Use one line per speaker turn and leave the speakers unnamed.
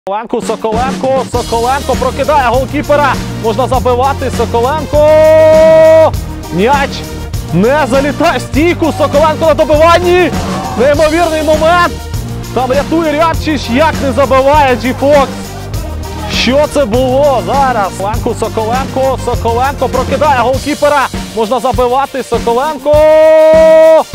Соколенко прокидає голкіпера, можна забивати, Соколенко, м'яч не залітає в стійку, Соколенко на добиванні, неймовірний момент, там рятує Рябчич, як не забиває G-Fox. Що це було зараз? Соколенко прокидає голкіпера, можна забивати, Соколенко,